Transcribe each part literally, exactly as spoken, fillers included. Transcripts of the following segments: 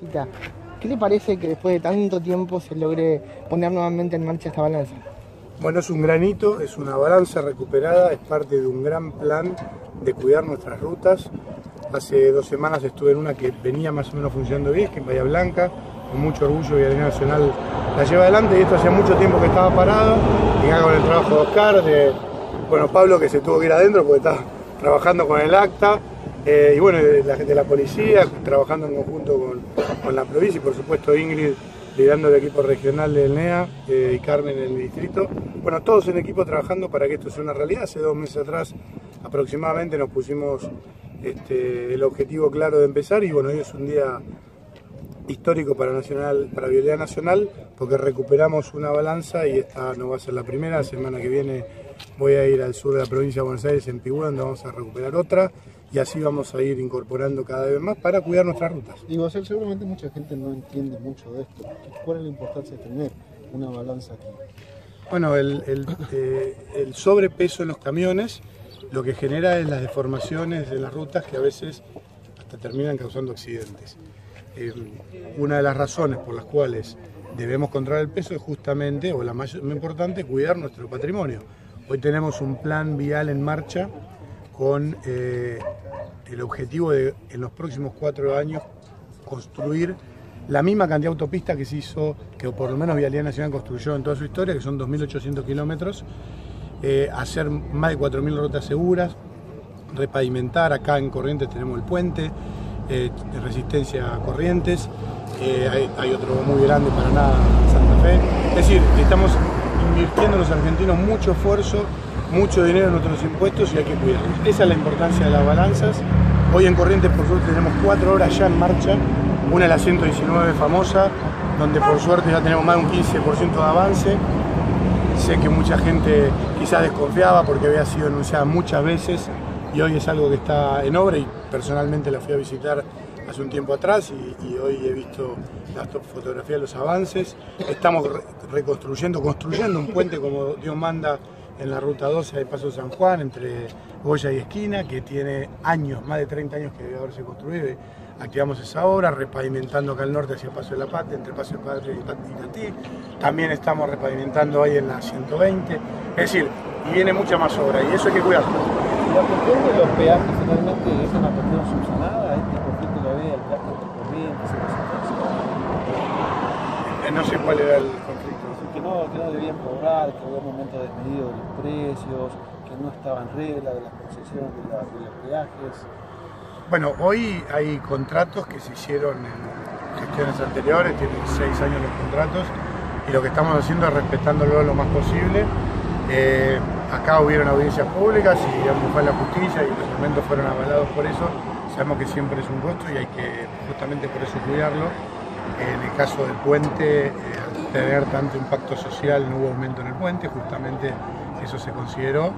Cita, ¿qué le parece que después de tanto tiempo se logre poner nuevamente en marcha esta balanza? Bueno, es un gran hito, es una balanza recuperada, es parte de un gran plan de cuidar nuestras rutas. Hace dos semanas estuve en una que venía más o menos funcionando bien, que en Bahía Blanca, con mucho orgullo Vialidad Nacional la lleva adelante, y esto hacía mucho tiempo que estaba parado, y acá con el trabajo de Oscar, de bueno, Pablo, que se tuvo que ir adentro porque estaba trabajando con el acta, eh, y bueno, de la gente de la policía, trabajando en conjunto con, con la provincia, y por supuesto Ingrid liderando el equipo regional del N E A eh, y Carmen en el distrito. Bueno, todos en equipo trabajando para que esto sea una realidad. Hace dos meses atrás aproximadamente nos pusimos este, el objetivo claro de empezar, y bueno, hoy es un día histórico para Nacional, para Vialidad Nacional, porque recuperamos una balanza, y esta no va a ser la primera. La semana que viene voy a ir al sur de la provincia de Buenos Aires, en Pigüé, donde vamos a recuperar otra, y así vamos a ir incorporando cada vez más para cuidar nuestras rutas. Y vos, seguramente mucha gente no entiende mucho de esto. ¿Cuál es la importancia de tener una balanza aquí? Bueno, el, el, eh, el sobrepeso en los camiones lo que genera es las deformaciones en las rutas, que a veces hasta terminan causando accidentes. Eh, una de las razones por las cuales debemos controlar el peso es justamente, o la más importante, cuidar nuestro patrimonio. Hoy tenemos un plan vial en marcha con eh, el objetivo de, en los próximos cuatro años, construir la misma cantidad de autopistas que se hizo, que por lo menos Vialidad Nacional construyó en toda su historia, que son dos mil ochocientos kilómetros, eh, hacer más de cuatro mil rutas seguras, repavimentar. Acá en Corrientes tenemos el puente eh, de resistencia a corrientes, eh, hay, hay otro muy grande, Paraná, Santa Fe. Es decir, estamos invirtiendo los argentinos mucho esfuerzo, mucho dinero en nuestros impuestos, y hay que cuidarlos. Esa es la importancia de las balanzas. Hoy en Corrientes, por suerte, tenemos cuatro horas ya en marcha. Una es la ciento diecinueve famosa, donde por suerte ya tenemos más de un quince por ciento de avance. Sé que mucha gente quizás desconfiaba porque había sido anunciada muchas veces, y hoy es algo que está en obra, y personalmente la fui a visitar hace un tiempo atrás, y, y hoy he visto las fotografías de los avances. Estamos re reconstruyendo, construyendo un puente como Dios manda en la ruta doce de Paso San Juan, entre Goya y Esquina, que tiene años, más de treinta años que debe haberse construido. Activamos esa obra, repavimentando acá al norte hacia Paso de la Patria, entre Paso del Padre y Itatí. También estamos repavimentando ahí en la ciento veinte. Es decir, y viene mucha más obra, y eso hay que cuidarlo. La cuestión de los peajes finalmente es una cuestión subsanada, este conflicto que había, el peaje entre Corrientes, eh, no sé cuál era el conflicto. Que no, que no debían cobrar, que había un momento desmedido de los precios, que no estaba en regla de las concesiones de, la, de los peajes. Bueno, hoy hay contratos que se hicieron en gestiones anteriores, tienen seis años los contratos, y lo que estamos haciendo es respetándolo lo más posible. Eh, acá hubieron audiencias públicas y digamos, fue la justicia, y los argumentos fueron avalados por eso. Sabemos que siempre es un costo, y hay que justamente por eso cuidarlo. En el caso del puente, eh, al tener tanto impacto social, no hubo aumento en el puente, justamente eso se consideró.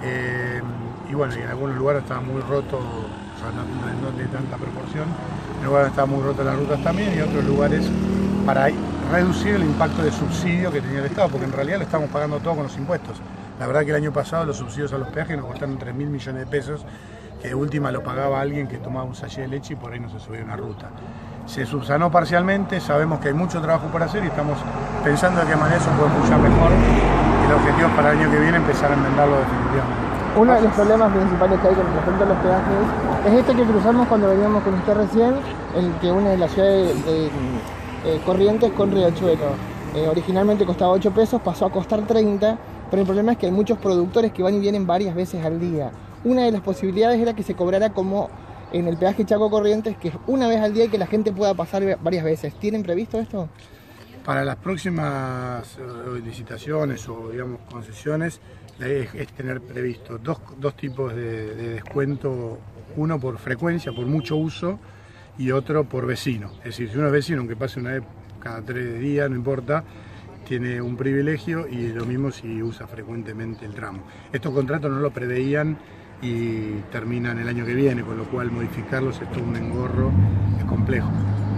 Eh, y bueno, y en algunos lugares estaba muy roto, o sea, no, no, no de tanta proporción, en lugares estaban muy rotas las rutas también, y otros lugares para reducir el impacto de subsidio que tenía el Estado, porque en realidad lo estamos pagando todo con los impuestos. La verdad que el año pasado los subsidios a los peajes nos costaron tres mil millones de pesos, que de última lo pagaba alguien que tomaba un sachet de leche y por ahí no se subía una ruta. Se subsanó parcialmente, sabemos que hay mucho trabajo por hacer, y estamos pensando de qué manera eso puede funcionar mejor, y el objetivo es para el año que viene empezar a enmendarlo definitivamente. Uno de los problemas principales que hay con respecto a los peajes es este que cruzamos cuando veníamos con usted recién, el que une la ciudad de, de eh, Corrientes con Riachuelo. Eh, originalmente costaba ocho pesos, pasó a costar treinta, pero el problema es que hay muchos productores que van y vienen varias veces al día. Una de las posibilidades era que se cobrara como en el peaje Chaco Corrientes, que es una vez al día y que la gente pueda pasar varias veces. ¿Tienen previsto esto? Para las próximas eh, licitaciones o digamos concesiones, es, es tener previsto dos, dos tipos de, de descuento, uno por frecuencia, por mucho uso, y otro por vecino. Es decir, si uno es vecino, aunque pase una vez cada tres días, no importa, tiene un privilegio, y lo mismo si usa frecuentemente el tramo. Estos contratos no lo preveían y terminan el año que viene, con lo cual modificarlos es todo un engorro, es complejo.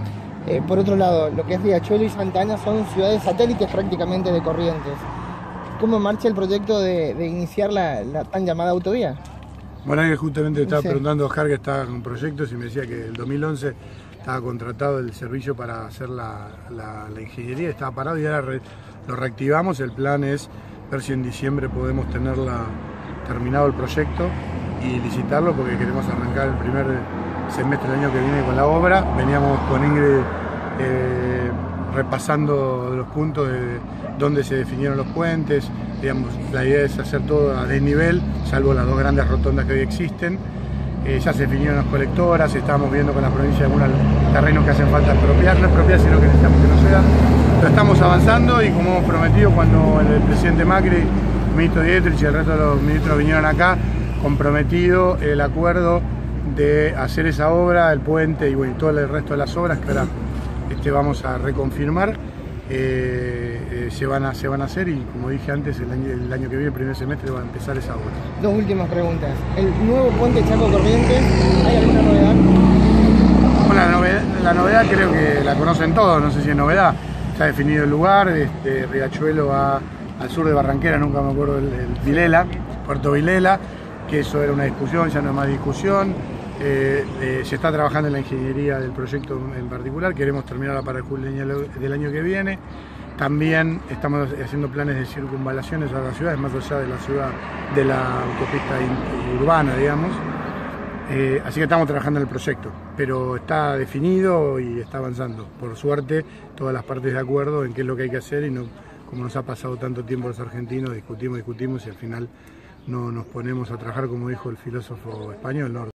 Eh, por otro lado, lo que es Riachuelo y Santa Ana son ciudades satélites prácticamente de Corrientes. ¿Cómo marcha el proyecto de, de iniciar la, la tan llamada autovía? Bueno, ahí justamente estaba sí. preguntando a Oscar, que estaba con proyectos, y me decía que el dos mil once estaba contratado el servicio para hacer la, la, la ingeniería, estaba parado y ahora re, lo reactivamos. El plan es ver si en diciembre podemos tenerla terminado el proyecto y licitarlo, porque queremos arrancar el primer semestre del año que viene con la obra. Veníamos con Ingrid eh, repasando los puntos de dónde se definieron los puentes. Digamos, la idea es hacer todo a desnivel, salvo las dos grandes rotondas que hoy existen. Eh, ya se definieron las colectoras, estamos viendo con la provincia algunos terrenos que hacen falta expropiar, no expropiar, sino que necesitamos que no sea. Pero estamos avanzando y, como hemos prometido cuando el presidente Macri, el ministro Dietrich y el resto de los ministros vinieron acá, comprometido el acuerdo de hacer esa obra, el puente y bueno, todo el resto de las obras que ahora este, vamos a reconfirmar. Eh, eh, se, van a, se van a hacer y, como dije antes, el año, el año que viene, el primer semestre, va a empezar esa obra. Dos últimas preguntas. ¿El nuevo puente Chaco Corrientes, hay alguna novedad? Bueno, la novedad, la novedad creo que la conocen todos, no sé si es novedad. Está definido el lugar, este, Riachuelo va al sur de Barranquera, nunca me acuerdo, el, el Vilela, Puerto Vilela, que eso era una discusión, ya no es más discusión. Eh, eh, se está trabajando en la ingeniería del proyecto en particular, queremos terminarla para el julio del año que viene. También estamos haciendo planes de circunvalaciones a las ciudades, más allá de la ciudad, de la autopista urbana, digamos. Eh, así que estamos trabajando en el proyecto, pero está definido y está avanzando. Por suerte, todas las partes de acuerdo en qué es lo que hay que hacer, y no, como nos ha pasado tanto tiempo los argentinos, discutimos, discutimos y al final no nos ponemos a trabajar, como dijo el filósofo español, ¿no?